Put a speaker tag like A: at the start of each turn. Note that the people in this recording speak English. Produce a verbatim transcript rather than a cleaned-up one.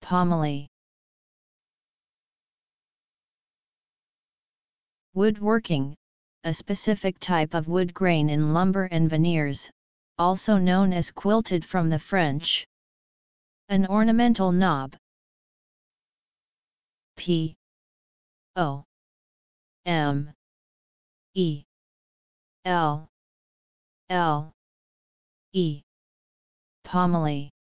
A: pomelle. Woodworking, a specific type of wood grain in lumber and veneers, also known as quilted from the French. An ornamental knob. P O M E L L E. Pomelle.